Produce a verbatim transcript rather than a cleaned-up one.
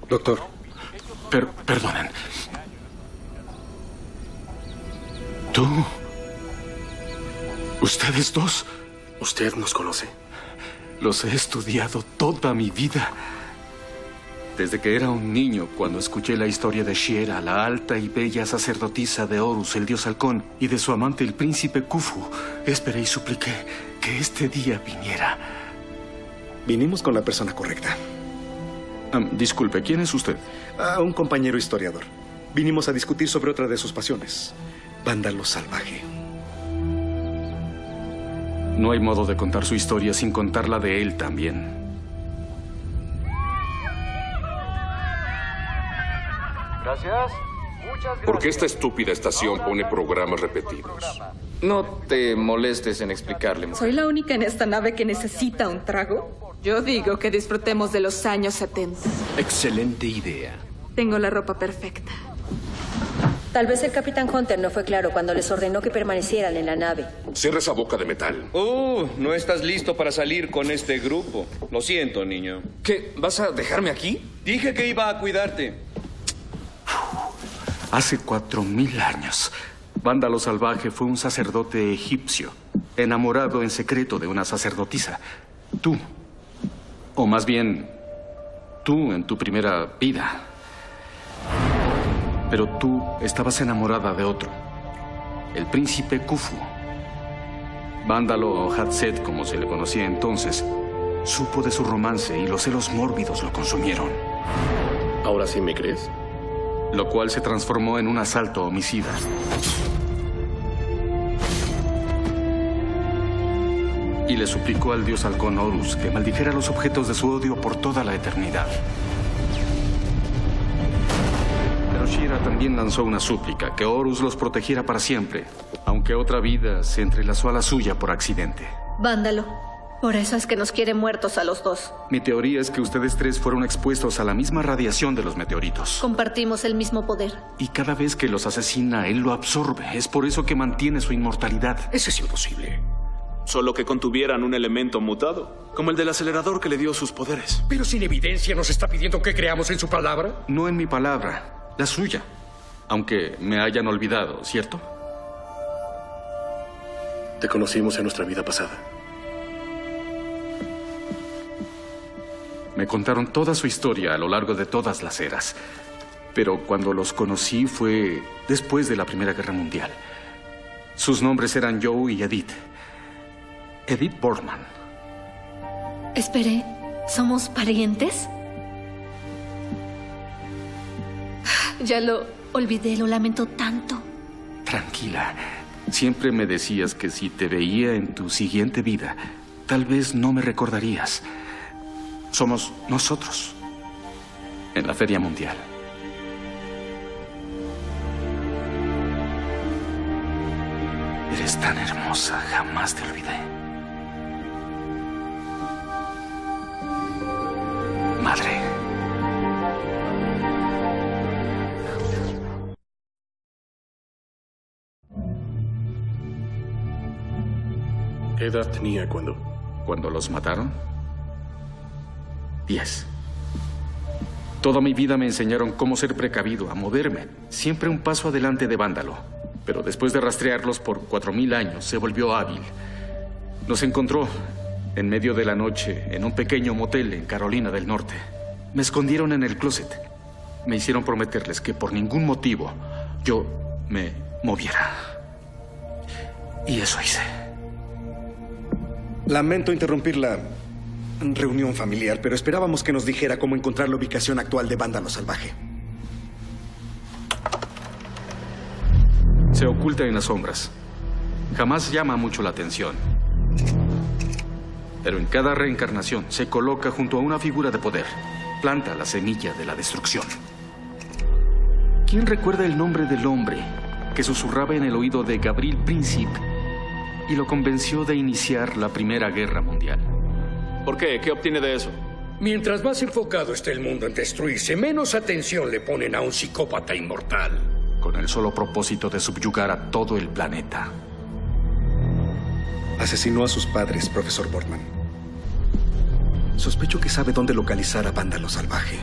Doctor. Per perdonen. ¿Tú? ¿Ustedes dos? Usted nos conoce. Los he estudiado toda mi vida. Desde que era un niño, cuando escuché la historia de Shiera, la alta y bella sacerdotisa de Horus, el dios halcón, y de su amante, el príncipe Khufu, esperé y supliqué que este día viniera. Vinimos con la persona correcta. Um, disculpe, ¿quién es usted? Ah, un compañero historiador. Vinimos a discutir sobre otra de sus pasiones. Vándalo salvaje. No hay modo de contar su historia sin contarla de él también. Gracias. Muchas gracias. ¿Por qué esta estúpida estación pone programas repetidos? No te molestes en explicarle. ¿Soy la única en esta nave que necesita un trago? Yo digo que disfrutemos de los años setenta. Excelente idea. Tengo la ropa perfecta. Tal vez el Capitán Hunter no fue claro cuando les ordenó que permanecieran en la nave. Cierra esa boca de metal. Uh, no estás listo para salir con este grupo. Lo siento, niño. ¿Qué? ¿Vas a dejarme aquí? Dije que iba a cuidarte. Hace cuatro mil años, Vándalo Salvaje fue un sacerdote egipcio, enamorado en secreto de una sacerdotisa. Tú, o más bien, tú en tu primera vida. Pero tú estabas enamorada de otro, el príncipe Khufu. Vándalo o Hatset, como se le conocía entonces, supo de su romance y los celos mórbidos lo consumieron. ¿Ahora sí me crees? Lo cual se transformó en un asalto homicida. Y le suplicó al dios halcón Horus que maldijera los objetos de su odio por toda la eternidad. Pero Shiera también lanzó una súplica, que Horus los protegiera para siempre, aunque otra vida se entrelazó a la suya por accidente. Vándalo. Por eso es que nos quiere muertos a los dos. Mi teoría es que ustedes tres fueron expuestos a la misma radiación de los meteoritos. Compartimos el mismo poder. Y cada vez que los asesina, él lo absorbe. Es por eso que mantiene su inmortalidad. Eso es imposible. Solo que contuvieran un elemento mutado, como el del acelerador que le dio sus poderes. Pero sin evidencia nos está pidiendo que creamos en su palabra. No en mi palabra, la suya. Aunque me hayan olvidado, ¿cierto? Te conocimos en nuestra vida pasada. Me contaron toda su historia a lo largo de todas las eras. Pero cuando los conocí fue después de la Primera Guerra Mundial. Sus nombres eran Joe y Edith. Edith Boardman. Espere, ¿somos parientes? Ya lo olvidé, lo lamento tanto. Tranquila. Siempre me decías que si te veía en tu siguiente vida, tal vez no me recordarías. Somos nosotros en la Feria Mundial. Eres tan hermosa, jamás te olvidé. Madre. ¿Qué edad tenía cuando? ¿Cuando los mataron? Diez. Toda mi vida me enseñaron cómo ser precavido, a moverme, siempre un paso adelante de Vándalo. Pero después de rastrearlos por cuatro mil años, se volvió hábil. Nos encontró en medio de la noche en un pequeño motel en Carolina del Norte. Me escondieron en el closet. Me hicieron prometerles que por ningún motivo yo me moviera. Y eso hice. Lamento interrumpir la reunión familiar, pero esperábamos que nos dijera cómo encontrar la ubicación actual de Vándalo Salvaje. Se oculta en las sombras. Jamás llama mucho la atención. Pero en cada reencarnación se coloca junto a una figura de poder. Planta la semilla de la destrucción. ¿Quién recuerda el nombre del hombre que susurraba en el oído de Gabriel Príncipe y lo convenció de iniciar la Primera Guerra Mundial? ¿Por qué? ¿Qué obtiene de eso? Mientras más enfocado esté el mundo en destruirse, menos atención le ponen a un psicópata inmortal. Con el solo propósito de subyugar a todo el planeta. Asesinó a sus padres, profesor Boardman. Sospecho que sabe dónde localizar a Vándalo Salvaje.